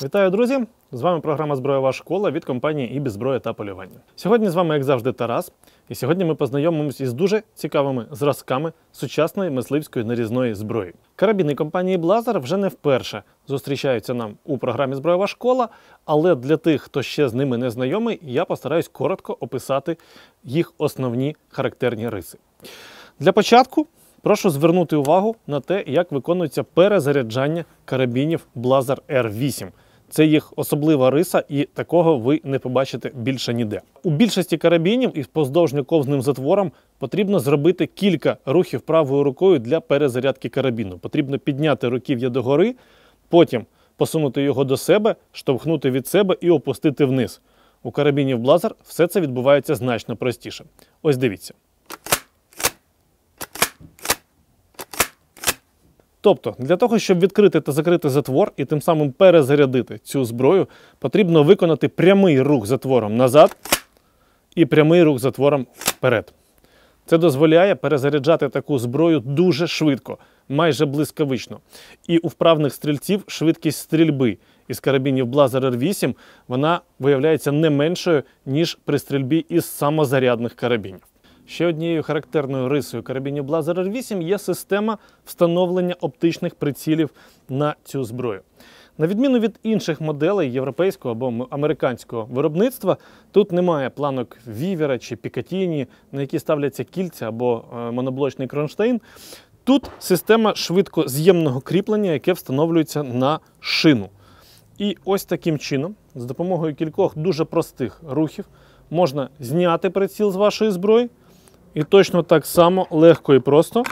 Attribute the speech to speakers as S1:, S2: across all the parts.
S1: Вітаю, друзі! З вами програма «Зброєва школа» від компанії «Ібіс Зброя та полювання». Сьогодні з вами, як завжди, Тарас. І сьогодні ми познайомимось із дуже цікавими зразками сучасної мисливської нарізної зброї. Карабіни компанії Blaser вже не вперше зустрічаються нам у програмі «Зброєва школа», але для тих, хто ще з ними не знайомий, я постараюсь коротко описати їх основні характерні риси. Для початку прошу звернути увагу на те, як виконується перезаряджання карабінів Blaser R8. Це їх особлива риса, і такого ви не побачите більше ніде. У більшості карабінів із поздовжньо-ковзним затвором потрібно зробити кілька рухів правою рукою для перезарядки карабіну. Потрібно підняти руків'я догори, потім посунути його до себе, штовхнути від себе і опустити вниз. У карабінів Blaser все це відбувається значно простіше. Ось дивіться. Тобто, для того, щоб відкрити та закрити затвор і тим самим перезарядити цю зброю, потрібно виконати прямий рух затвором назад і прямий рух затвором вперед. Це дозволяє перезаряджати таку зброю дуже швидко, майже блискавично. І у вправних стрільців швидкість стрільби із карабінів Blaser R8 вона виявляється не меншою, ніж при стрільбі із самозарядних карабінів. Ще однією характерною рисою карабінів Blaser R8 є система встановлення оптичних прицілів на цю зброю. На відміну від інших моделей європейського або американського виробництва, тут немає планок Вівера чи Пікатіні, на які ставляться кільця або моноблочний кронштейн. Тут система швидкоз'ємного кріплення, яке встановлюється на шину. І ось таким чином, з допомогою кількох дуже простих рухів, можна зняти приціл з вашої зброї, і точно так само легко і просто,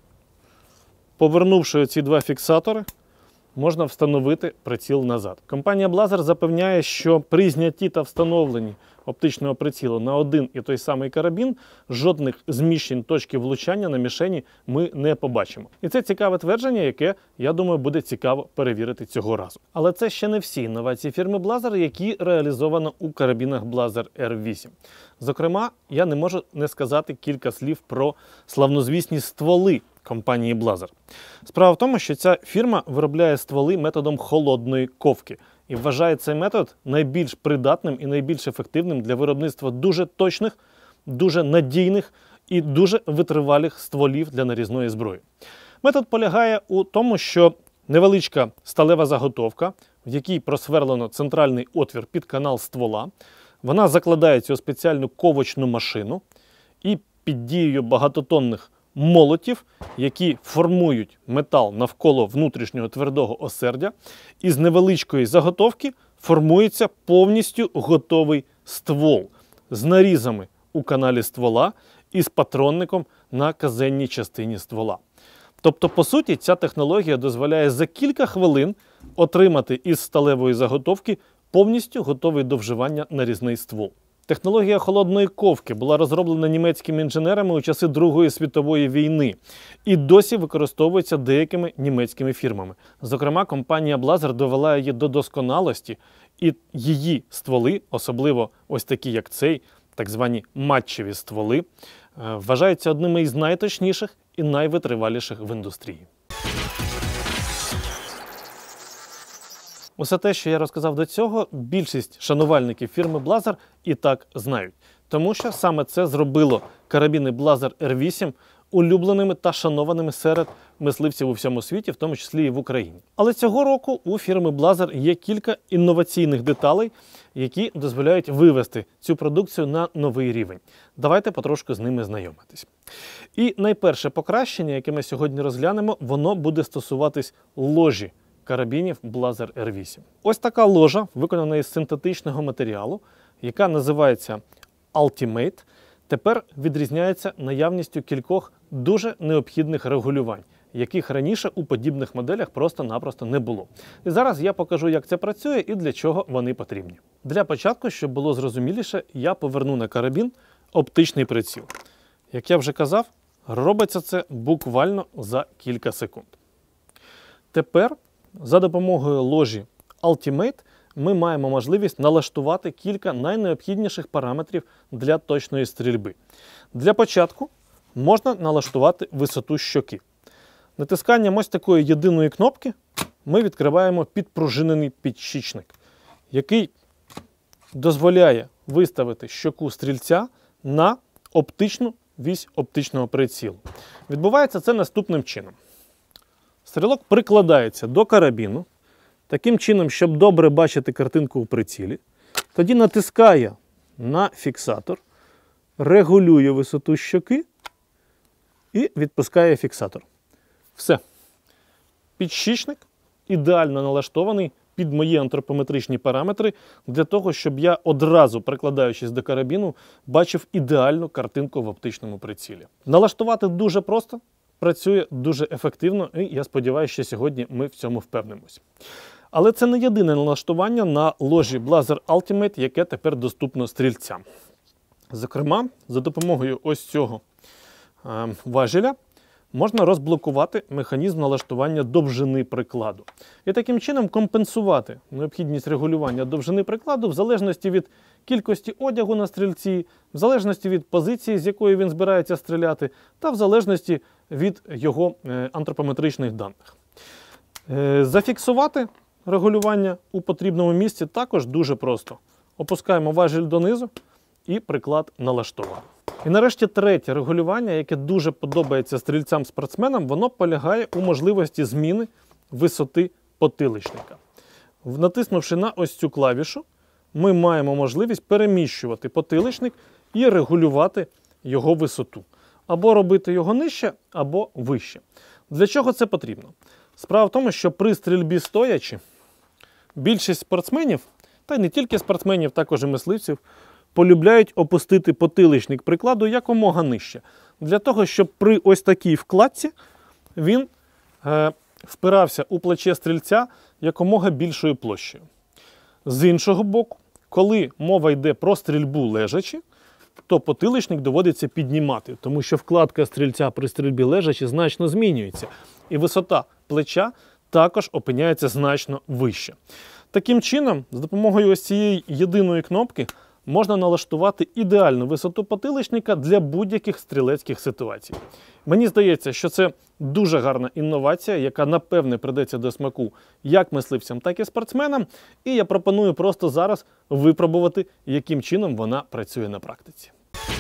S1: повернувши ці два фіксатори, можна встановити приціл назад. Компанія Blaser запевняє, що при знятті та встановленні оптичного прицілу на один і той самий карабін жодних зміщень точки влучання на мішені ми не побачимо. І це цікаве твердження, яке, я думаю, буде цікаво перевірити цього разу. Але це ще не всі інновації фірми Blaser, які реалізовано у карабінах Blaser R8. Зокрема, я не можу не сказати кілька слів про славнозвісні стволи компанії Blaser. Справа в тому, що ця фірма виробляє стволи методом холодної ковки. І вважає цей метод найбільш придатним і найбільш ефективним для виробництва дуже точних, дуже надійних і дуже витривалих стволів для нарізної зброї. Метод полягає у тому, що невеличка сталева заготовка, в якій просверлено центральний отвір під канал ствола, вона закладається у спеціальну ковочну машину і під дією багатотонних молотів, які формують метал навколо внутрішнього твердого осердя, із невеличкої заготовки формується повністю готовий ствол з нарізами у каналі ствола і з патронником на казенній частині ствола. Тобто, по суті, ця технологія дозволяє за кілька хвилин отримати із сталевої заготовки повністю готовий до вживання нарізний ствол. Технологія холодної ковки була розроблена німецькими інженерами у часи Другої світової війни і досі використовується деякими німецькими фірмами. Зокрема, компанія Blaser довела її до досконалості, і її стволи, особливо ось такі як цей, так звані матчеві стволи, вважаються одними із найточніших і найвитриваліших в індустрії. Усе те, що я розказав до цього, більшість шанувальників фірми Blaser і так знають. Тому що саме це зробило карабіни Blaser R8 улюбленими та шанованими серед мисливців у всьому світі, в тому числі і в Україні. Але цього року у фірми Blaser є кілька інноваційних деталей, які дозволяють вивести цю продукцію на новий рівень. Давайте потрошку з ними знайомитись. І найперше покращення, яке ми сьогодні розглянемо, воно буде стосуватись ложі карабінів Blaser R8. Ось така ложа, виконана із синтетичного матеріалу, яка називається Ultimate, тепер відрізняється наявністю кількох дуже необхідних регулювань, яких раніше у подібних моделях просто-напросто не було. І зараз я покажу, як це працює і для чого вони потрібні. Для початку, щоб було зрозуміліше, я поверну на карабін оптичний приціл. Як я вже казав, робиться це буквально за кілька секунд. Тепер за допомогою ложі Ultimate ми маємо можливість налаштувати кілька найнеобхідніших параметрів для точної стрільби. Для початку можна налаштувати висоту щоки. Натисканням ось такої єдиної кнопки ми відкриваємо підпружинений підшічник, який дозволяє виставити щоку стрільця на оптичну вісь оптичного прицілу. Відбувається це наступним чином. Стрілок прикладається до карабіну, таким чином, щоб добре бачити картинку у прицілі. Тоді натискає на фіксатор, регулює висоту щоки і відпускає фіксатор. Все. Підшічник ідеально налаштований під мої антропометричні параметри для того, щоб я одразу, прикладаючись до карабіну, бачив ідеальну картинку в оптичному прицілі. Налаштувати дуже просто, працює дуже ефективно і я сподіваюся, що сьогодні ми в цьому впевнимося. Але це не єдине налаштування на ложі Blazer Ultimate, яке тепер доступно стрільцям. Зокрема, за допомогою ось цього важеля можна розблокувати механізм налаштування довжини прикладу. І таким чином компенсувати необхідність регулювання довжини прикладу в залежності від кількості одягу на стрільці, в залежності від позиції, з якої він збирається стріляти, та в залежності від його антропометричних даних. Зафіксувати регулювання у потрібному місці також дуже просто. Опускаємо важіль донизу і приклад налаштував. І нарешті третє регулювання, яке дуже подобається стрільцям-спортсменам, воно полягає у можливості зміни висоти потиличника. Натиснувши на ось цю клавішу, ми маємо можливість переміщувати потиличник і регулювати його висоту. Або робити його нижче, або вище. Для чого це потрібно? Справа в тому, що при стрільбі стоячи, більшість спортсменів, та й не тільки спортсменів, також і мисливців, полюбляють опустити потиличник прикладу якомога нижче. Для того, щоб при ось такій вкладці він впирався у плече стрільця якомога більшою площею. З іншого боку, коли мова йде про стрільбу лежачи, то потиличник доводиться піднімати, тому що вкладка стрільця при стрільбі лежачи значно змінюється. І висота плеча також опиняється значно вище. Таким чином, з допомогою ось цієї єдиної кнопки можна налаштувати ідеальну висоту потиличника для будь-яких стрілецьких ситуацій. Мені здається, що це дуже гарна інновація, яка напевне прийдеться до смаку як мисливцям, так і спортсменам. І я пропоную просто зараз випробувати, яким чином вона працює на практиці.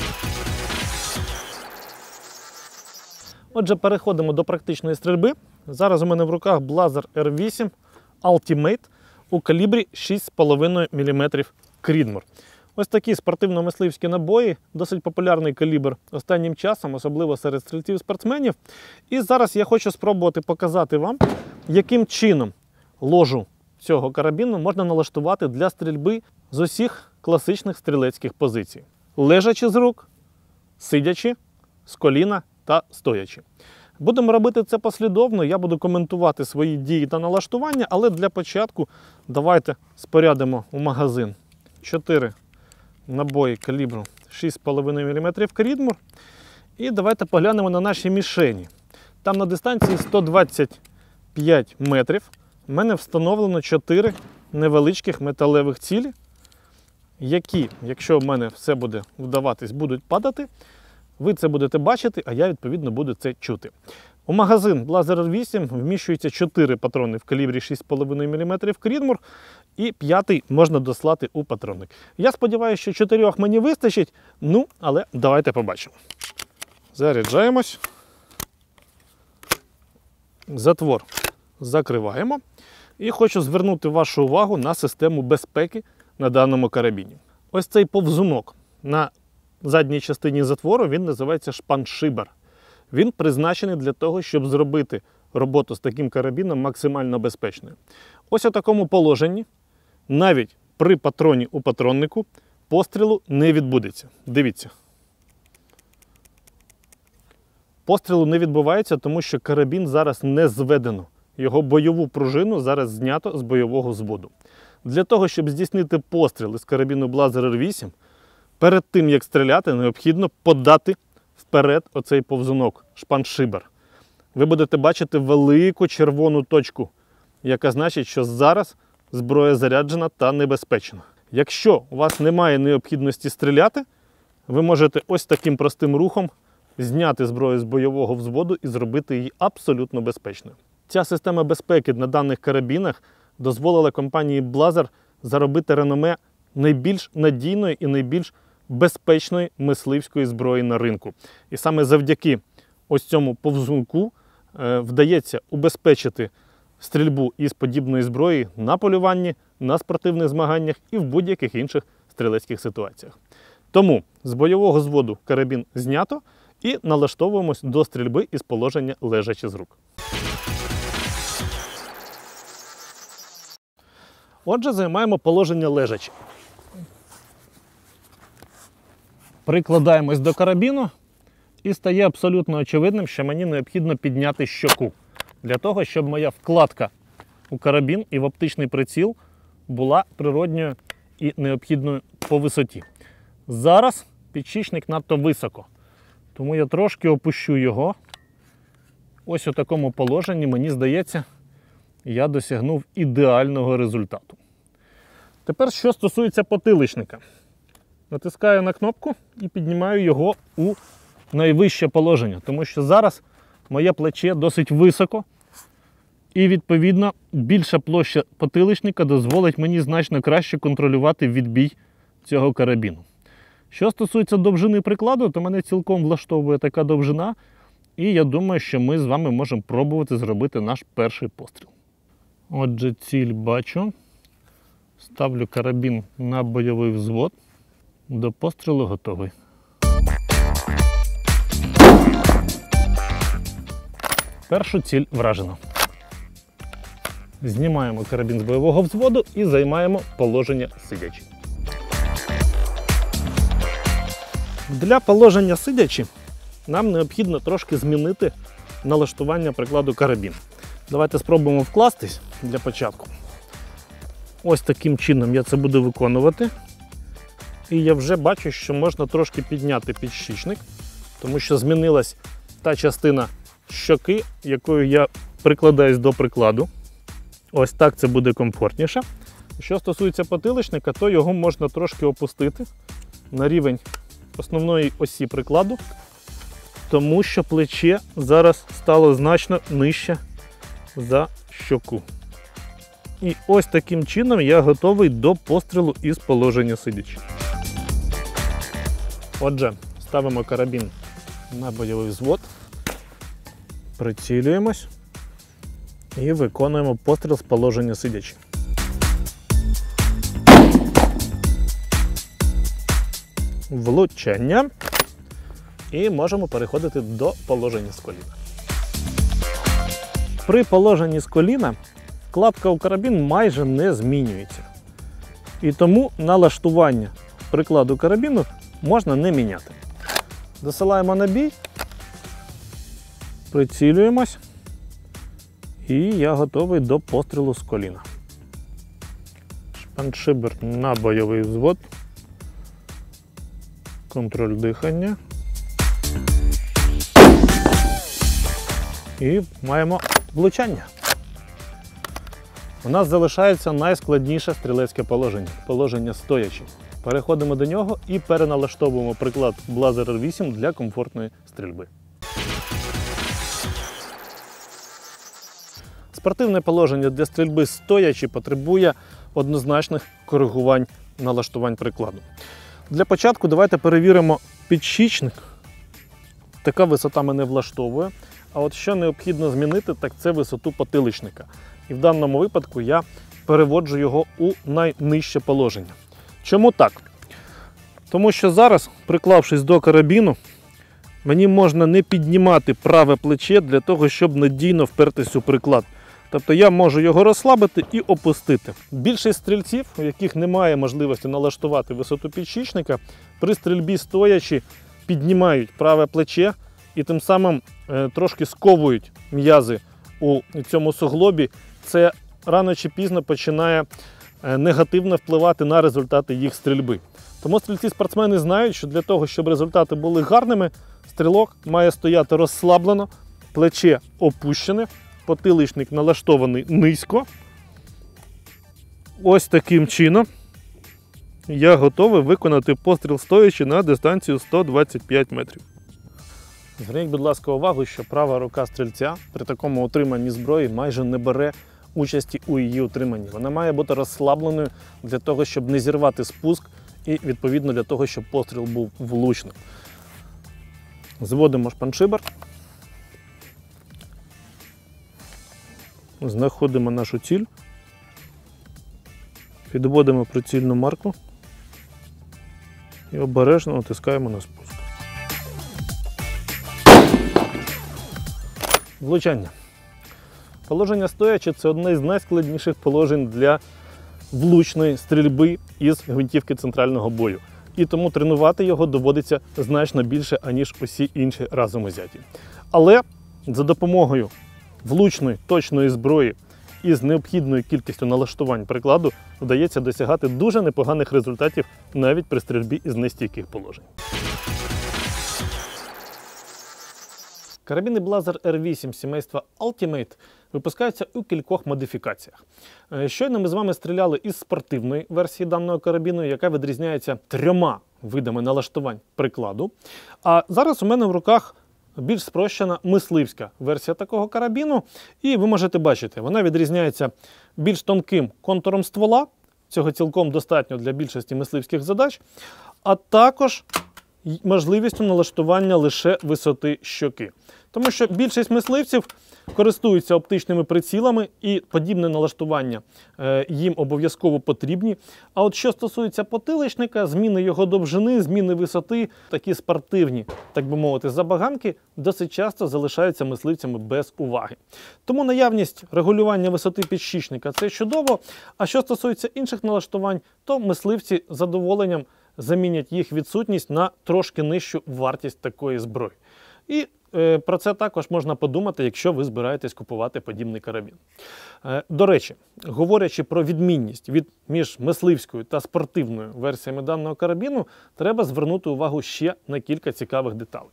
S1: Отже, переходимо до практичної стрільби. Зараз у мене в руках Blazer R8 Ultimate у калібрі 6,5 мм Creedmoor. Ось такі спортивно-мисливські набої, досить популярний калібр останнім часом, особливо серед стрільців-спортсменів. І зараз я хочу спробувати показати вам, яким чином ложу цього карабіну можна налаштувати для стрільби з усіх класичних стрілецьких позицій. Лежачи з рук, сидячи, з коліна та стоячи. Будемо робити це послідовно, я буду коментувати свої дії та налаштування, але для початку давайте спорядимо у магазин 4 набої калібру 6,5 мм Creedmoor. І давайте поглянемо на наші мішені. Там на дистанції 125 метрів в мене встановлено 4 невеличких металевих цілі, які, якщо в мене все буде вдаватись, будуть падати. Ви це будете бачити, а я, відповідно, буду це чути. У магазин Blazer 8 вміщується 4 патрони в калібрі 6,5 мм Creedmoor, і 5-й можна дослати у патронник. Я сподіваюся, що 4 мені вистачить, але давайте побачимо. Заряджаємось. Затвор закриваємо. І хочу звернути вашу увагу на систему безпеки на даному карабіні. Ось цей повзунок на задній частині затвору, він називається шпаншибер. Він призначений для того, щоб зробити роботу з таким карабіном максимально безпечною. Ось у такому положенні, навіть при патроні у патроннику, пострілу не відбудеться. Дивіться. Пострілу не відбувається, тому що карабін зараз не зведено. Його бойову пружину зараз знято з бойового взводу. Для того, щоб здійснити постріл із карабіну Blazer R8, перед тим, як стріляти, необхідно подати вперед оцей повзунок, шпаншибер. Ви будете бачити велику червону точку, яка значить, що зараз зброя заряджена та небезпечна. Якщо у вас немає необхідності стріляти, ви можете ось таким простим рухом зняти зброю з бойового взводу і зробити її абсолютно безпечною. Ця система безпеки на даних карабінах дозволила компанії Blazer заробити реноме найбільш надійної і найбільш безпечної мисливської зброї на ринку. І саме завдяки ось цьому повзунку вдається убезпечити стрільбу із подібної зброї на полюванні, на спортивних змаганнях і в будь-яких інших стрілецьких ситуаціях. Тому з бойового зводу карабін знято і налаштовуємось до стрільби із положення лежачи з рук. Отже, займаємо положення лежачи. Прикладаємось до карабіну і стає абсолютно очевидним, що мені необхідно підняти щоку. Для того, щоб моя вкладка у карабін і в оптичний приціл була природньою і необхідною по висоті. Зараз підшипник надто високо, тому я трошки опущу його. Ось у такому положенні, мені здається, я досягнув ідеального результату. Тепер, що стосується потиличника. Натискаю на кнопку і піднімаю його у найвище положення, тому що зараз моє плече досить високо і, відповідно, більша площа потиличника дозволить мені значно краще контролювати відбій цього карабіну. Що стосується довжини прикладу, то мене цілком влаштовує така довжина, і я думаю, що ми з вами можемо пробувати зробити наш перший постріл. Отже, ціль бачу. Ставлю карабін на бойовий взвод. До пострілу готовий. Першу ціль вражено. Знімаємо карабін з бойового взводу і займаємо положення сидячи. Для положення сидячи нам необхідно трошки змінити налаштування прикладу карабіну. Давайте спробуємо вкластись для початку. Ось таким чином я це буду виконувати. І я вже бачу, що можна трошки підняти підшипник, тому що змінилась та частина щоки, якою я прикладаюсь до прикладу. Ось так це буде комфортніше. Що стосується потиличника, то його можна трошки опустити на рівень основної осі прикладу, тому що плече зараз стало значно нижче за щоку. І ось таким чином я готовий до пострілу із положення сидячи. Отже, ставимо карабін на бойовий взвод, прицілюємось і виконуємо постріл з положення сидячи. Влучання. І можемо переходити до положення з коліна. При положенні з коліна вкладка у карабін майже не змінюється. І тому налаштування прикладу карабіну можна не міняти. Досилаємо набій, прицілюємось і я готовий до пострілу з коліна. Шпаншибер на бойовий взвод, контроль дихання і маємо влучання. У нас залишається найскладніше стрілецьке положення – положення стоячи. Переходимо до нього і переналаштовуємо приклад Blazer R8 для комфортної стрільби. Спортивне положення для стрільби стоячи потребує однозначних коригувань налаштувань прикладу. Для початку давайте перевіримо підшипник. Така висота мене влаштовує. А от що необхідно змінити, так це висоту потиличника. І в даному випадку я переводжу його у найнижче положення. Чому так? Тому що зараз, приклавшись до карабіну, мені можна не піднімати праве плече для того, щоб надійно впертись у приклад. Тобто я можу його розслабити і опустити. Більшість стрільців, у яких немає можливості налаштувати висоту підшипника, при стрільбі стоячи піднімають праве плече і тим самим трошки сковують м'язи у цьому суглобі. Це рано чи пізно починає негативно впливати на результати їх стрільби. Тому стрільці-спортсмени знають, що для того, щоб результати були гарними, стрілок має стояти розслаблено, плече опущене, потиличник налаштований низько. Ось таким чином я готовий виконати постріл стоячи на дистанцію 125 метрів. Зверніть, будь ласка, увагу, що права рука стрільця при такому отриманні зброї майже не бере участі у її утриманні. Вона має бути розслабленою для того, щоб не зірвати спуск і, відповідно, для того, щоб постріл був влучним. Зводимо шпаншибер. Знаходимо нашу ціль. Підводимо прицільну марку і обережно натискаємо на спуск. Влучання. Положення стоячи – це одне з найскладніших положень для влучної стрільби із гвинтівки центрального бою. І тому тренувати його доводиться значно більше, аніж усі інші разом узяті. Але за допомогою влучної, точної зброї із необхідною кількістю налаштувань прикладу вдається досягати дуже непоганих результатів навіть при стрільбі із нестійких положень. Карабіни Blaser R8 сімейства Ultimate випускаються у кількох модифікаціях. Щойно ми з вами стріляли із спортивної версії даного карабіну, яка відрізняється 3 видами налаштувань прикладу. А зараз у мене в руках більш спрощена мисливська версія такого карабіну. І ви можете бачити, вона відрізняється більш тонким контуром ствола. Цього цілком достатньо для більшості мисливських задач. А також можливістю налаштування лише висоти щоки. Тому що більшість мисливців користуються оптичними прицілами і подібне налаштування їм обов'язково потрібні. А от що стосується потиличника, зміни його довжини, зміни висоти, такі спортивні, так би мовити, забаганки досить часто залишаються мисливцями без уваги. Тому наявність регулювання висоти підщічника – це чудово. А що стосується інших налаштувань, то мисливці з задоволенням замінять їх відсутність на трошки нижчу вартість такої зброї. І про це також можна подумати, якщо ви збираєтесь купувати подібний карабін. До речі, говорячи про відмінність між мисливською та спортивною версіями даного карабіну, треба звернути увагу ще на кілька цікавих деталей.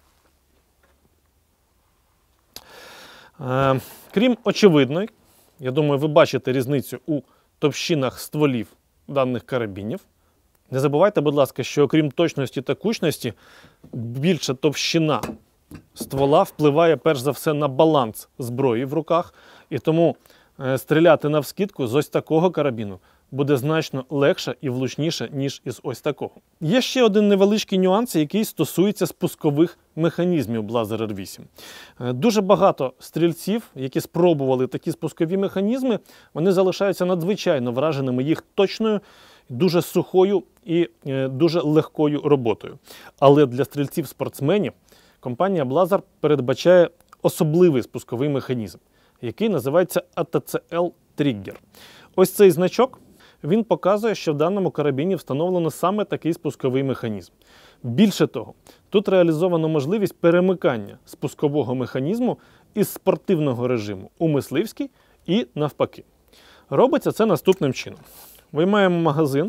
S1: Крім очевидної, я думаю, ви бачите різницю у товщинах стволів даних карабінів. Не забувайте, будь ласка, що окрім точності та кучності, більша товщина ствола впливає перш за все на баланс зброї в руках. І тому стріляти навскидку з ось такого карабіну буде значно легше і влучніше, ніж із ось такого. Є ще один невеличкий нюанс, який стосується спускових механізмів Blaser R8. Дуже багато стрільців, які спробували такі спускові механізми, вони залишаються надзвичайно враженими їх точною, дуже сухою і дуже легкою роботою. Але для стрільців-спортсменів компанія Blaser передбачає особливий спусковий механізм, який називається ATCL Trigger. Ось цей значок, він показує, що в даному карабіні встановлено саме такий спусковий механізм. Більше того, тут реалізовано можливість перемикання спускового механізму із спортивного режиму у мисливський і навпаки. Робиться це наступним чином. Виймаємо магазин,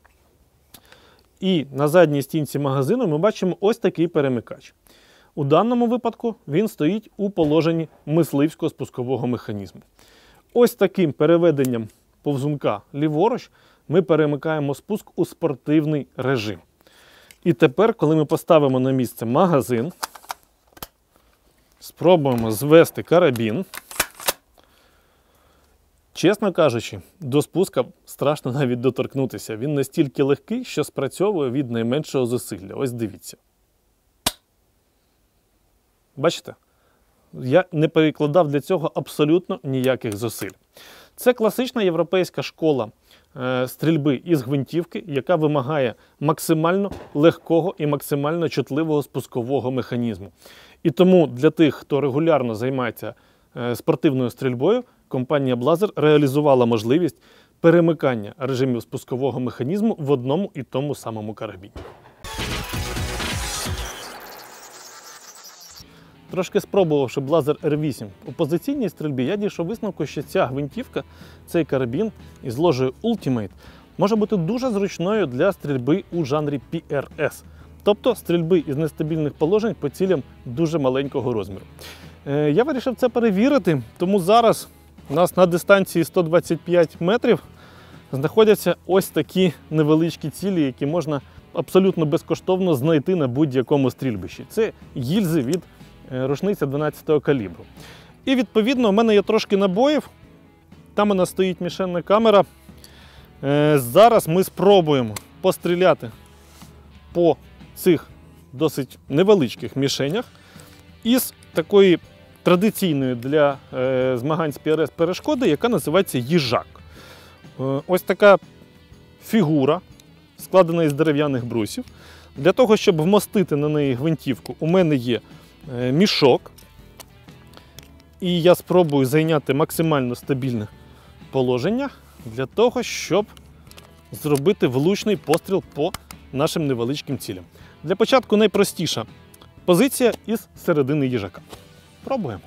S1: і на задній стінці магазину ми бачимо ось такий перемикач. У даному випадку він стоїть у положенні мисливського спускового механізму. Ось таким переведенням повзунка ліворуч ми перемикаємо спуск у спортивний режим. І тепер, коли ми поставимо на місце магазин, спробуємо звести карабін. Чесно кажучи, до спуска страшно навіть доторкнутися. Він настільки легкий, що спрацьовує від найменшого зусилля. Ось дивіться. Бачите? Я не перекладав для цього абсолютно ніяких зусиль. Це класична європейська школа стрільби із гвинтівки, яка вимагає максимально легкого і максимально чутливого спускового механізму. І тому для тих, хто регулярно займається спортивною стрільбою, компанія Blaser реалізувала можливість перемикання режимів спускового механізму в одному і тому самому карабіні. Трошки спробувавши Blaser R8 у позиційній стрільбі, я дійшов висновку, що ця гвинтівка, цей карабін із ложею Ultimate може бути дуже зручною для стрільби у жанрі PRS, тобто стрільби із нестабільних положень по цілям дуже маленького розміру. Я вирішив це перевірити, тому зараз у нас на дистанції 125 метрів знаходяться ось такі невеличкі цілі, які можна абсолютно безкоштовно знайти на будь-якому стрільбищі. Це гільзи від рушниця 12-го калібру. І відповідно у мене є трошки набоїв. Там у нас стоїть мішенна камера. Зараз ми спробуємо постріляти по цих досить невеличких мішенях із такої традиційної для змагань з ПРС перешкоди, яка називається їжак. Ось така фігура, складена із дерев'яних брусів. Для того, щоб вмостити на неї гвинтівку, у мене є мішок. І я спробую зайняти максимально стабільне положення для того, щоб зробити влучний постріл по нашим невеличким цілям. Для початку найпростіша позиція із середини їжака. Пробуємо.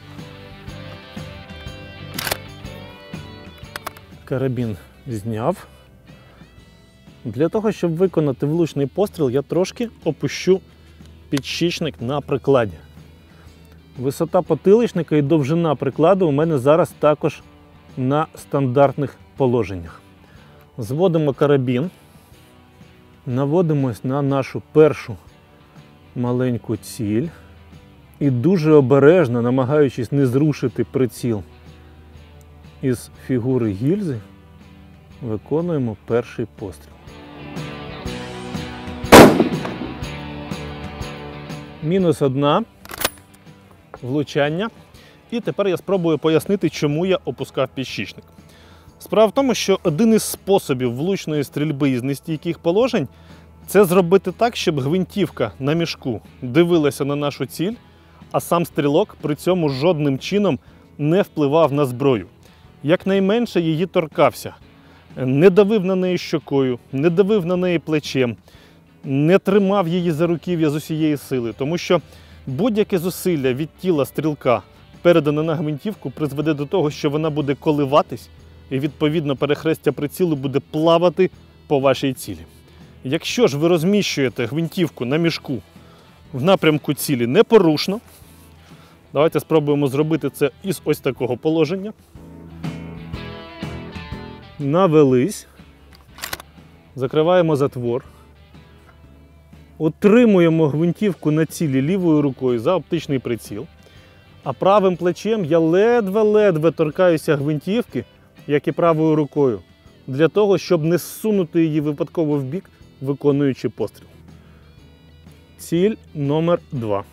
S1: Карабін зняв. Для того, щоб виконати влучний постріл, я трошки опущу підщічник на прикладі. Висота потиличника і довжина прикладу у мене зараз також на стандартних положеннях. Зводимо карабін, наводимось на нашу першу маленьку ціль і дуже обережно, намагаючись не зрушити приціл із фігури гільзи, виконуємо перший постріл. Мінус одна. Влучання. І тепер я спробую пояснити, чому я опускав підщічник. Справа в тому, що один із способів влучної стрільби із нестійких положень – це зробити так, щоб гвинтівка на мішку дивилася на нашу ціль, а сам стрілок при цьому жодним чином не впливав на зброю. Якнайменше її торкався. Не давив на неї щокою, не давив на неї плечем, не тримав її за руків'я з усієї сили, тому що будь-яке зусилля від тіла стрілка, передане на гвинтівку, призведе до того, що вона буде коливатись і, відповідно, перехрестя прицілу буде плавати по вашій цілі. Якщо ж ви розміщуєте гвинтівку на мішку в напрямку цілі непорушно, давайте спробуємо зробити це із ось такого положення. Навелись, закриваємо затвор. Утримуємо гвинтівку на цілі лівою рукою за оптичний приціл, а правим плечем я ледве-ледве торкаюся гвинтівки, як і правою рукою, для того, щоб не зсунути її випадково в бік, виконуючи постріл. Ціль номер 2.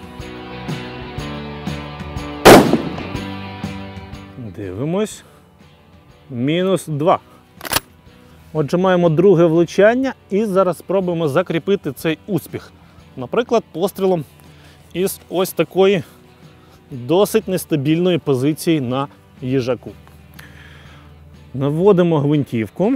S1: Дивимось. Мінус 2. Отже, маємо друге влучання і зараз спробуємо закріпити цей успіх. Наприклад, пострілом із ось такої досить нестабільної позиції на їжаку. Наводимо гвинтівку.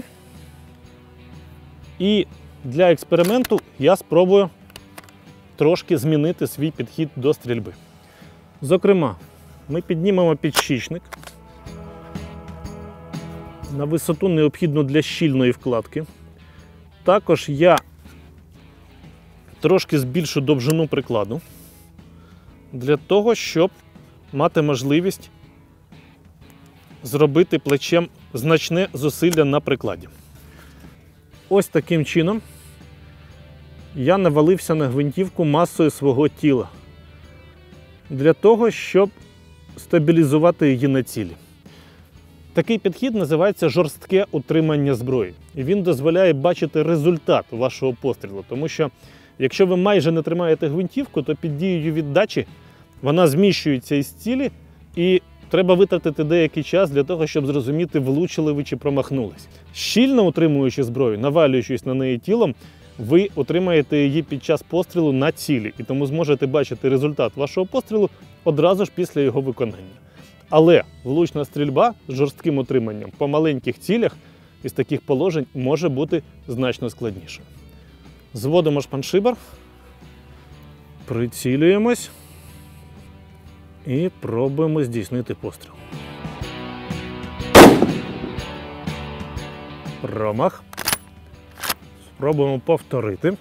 S1: І для експерименту я спробую трошки змінити свій підхід до стрільби. Зокрема, ми піднімемо підщічник на висоту, необхідну для щільної вкладки. Також я трошки збільшу довжину прикладу для того, щоб мати можливість зробити плечем значне зусилля на прикладі. Ось таким чином я навалився на гвинтівку масою свого тіла для того, щоб стабілізувати її на цілі. Такий підхід називається жорстке утримання зброї. І він дозволяє бачити результат вашого пострілу. Тому що, якщо ви майже не тримаєте гвинтівку, то під дією віддачі вона зміщується із цілі, і треба витратити деякий час для того, щоб зрозуміти, влучили ви чи промахнулись. Щільно утримуючи зброю, навалюючись на неї тілом, ви отримаєте її під час пострілу на цілі. І тому зможете бачити результат вашого пострілу одразу ж після його виконання. Але влучна стрільба з жорстким утриманням по маленьких цілях із таких положень може бути значно складнішою. Зводимо шпаншибар, прицілюємось і пробуємо здійснити постріл. Промах. Спробуємо повторити.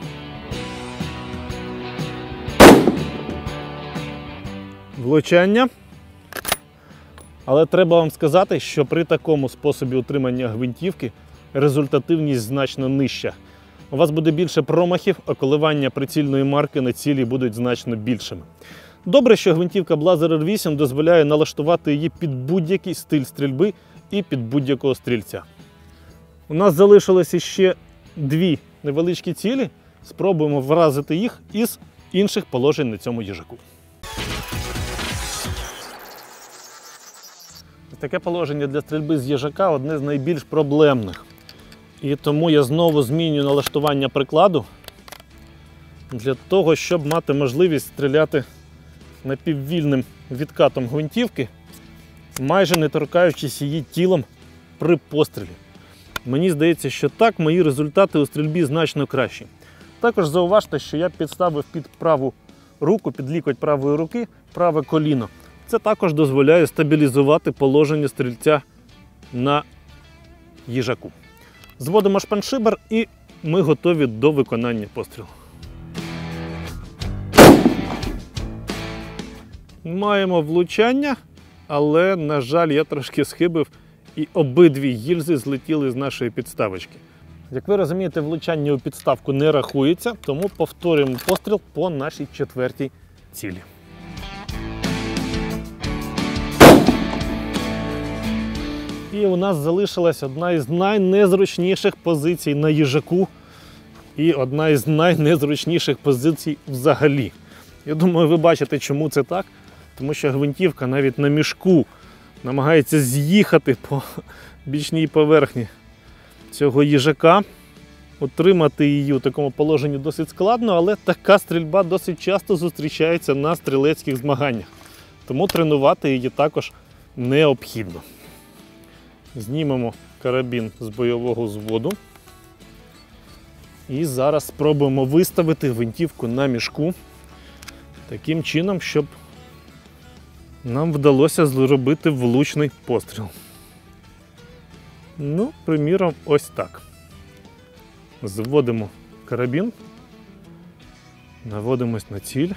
S1: Влучання. Але треба вам сказати, що при такому способі утримання гвинтівки результативність значно нижча. у вас буде більше промахів, а коливання прицільної марки на цілі будуть значно більшими. Добре, що гвинтівка Blaser R8 дозволяє налаштувати її під будь-який стиль стрільби і під будь-якого стрільця. У нас залишилося ще 2 невеличкі цілі. Спробуємо вразити їх із інших положень на цьому їжаку. Таке положення для стрільби з їжака одне з найбільш проблемних. І тому я знову змінюю налаштування прикладу для того, щоб мати можливість стріляти напіввільним відкатом гвинтівки, майже не торкаючись її тілом при пострілі. Мені здається, що так мої результати у стрільбі значно кращі. Також зауважте, що я підставив під праву руку, під лікоть правої руки, праве коліно. Це також дозволяє стабілізувати положення стрільця на їжаку. Зводимо шпаншибер і ми готові до виконання пострілу. Маємо влучання, але, на жаль, я трошки схибив і обидві гільзи злетіли з нашої підставочки. Як ви розумієте, влучання у підставку не рахується, тому повторюємо постріл по нашій 4-й цілі. І у нас залишилась одна із найнезручніших позицій на їжаку і одна із найнезручніших позицій взагалі. Я думаю, ви бачите, чому це так. Тому що гвинтівка навіть на мішку намагається з'їхати по бічній поверхні цього їжака. Утримати її у такому положенні досить складно, але така стрільба досить часто зустрічається на стрілецьких змаганнях. Тому тренувати її також необхідно. Знімемо карабін з бойового взводу. І зараз спробуємо виставити гвинтівку на мішку таким чином, щоб нам вдалося зробити влучний постріл. Ну, приміром, ось так. Зводимо карабін, наводимось на ціль.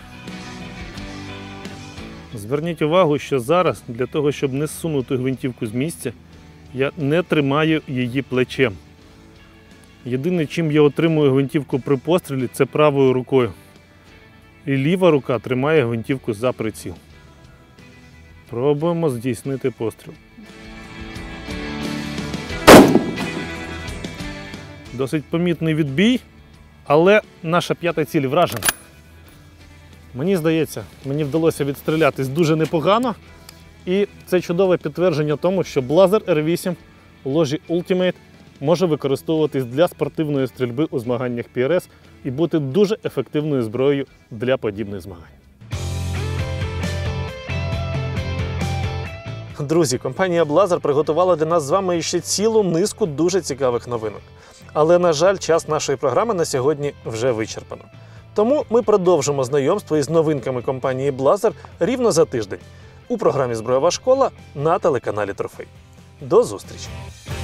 S1: Зверніть увагу, що зараз для того, щоб не зсунути гвинтівку з місця, я не тримаю її плечем. Єдине, чим я отримую гвинтівку при пострілі, це правою рукою. І ліва рука тримає гвинтівку за приціл. Пробуємо здійснити постріл. Досить помітний відбій, але наша 5-та ціль вражена. Мені здається, мені вдалося відстрілятись дуже непогано. І це чудове підтвердження тому, що Blaser R8 у ложі Ultimate може використовуватись для спортивної стрільби у змаганнях PRS і бути дуже ефективною зброєю для подібних змагань. Друзі, компанія Blaser приготувала для нас з вами ще цілу низку дуже цікавих новинок. Але, на жаль, час нашої програми на сьогодні вже вичерпано. Тому ми продовжимо знайомство із новинками компанії Blaser рівно за тиждень у програмі «Збройова школа» на телеканалі Трофей. До зустрічі!